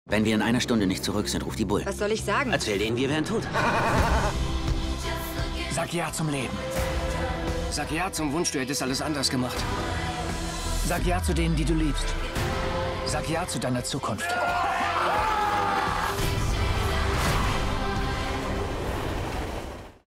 Wenn wir in einer Stunde nicht zurück sind, ruft die Bullen. Was soll ich sagen? Erzähl denen, wir wären tot. Sag ja zum Leben. Sag ja zum Wunsch, du hättest alles anders gemacht. Sag ja zu denen, die du liebst. Sag ja zu deiner Zukunft.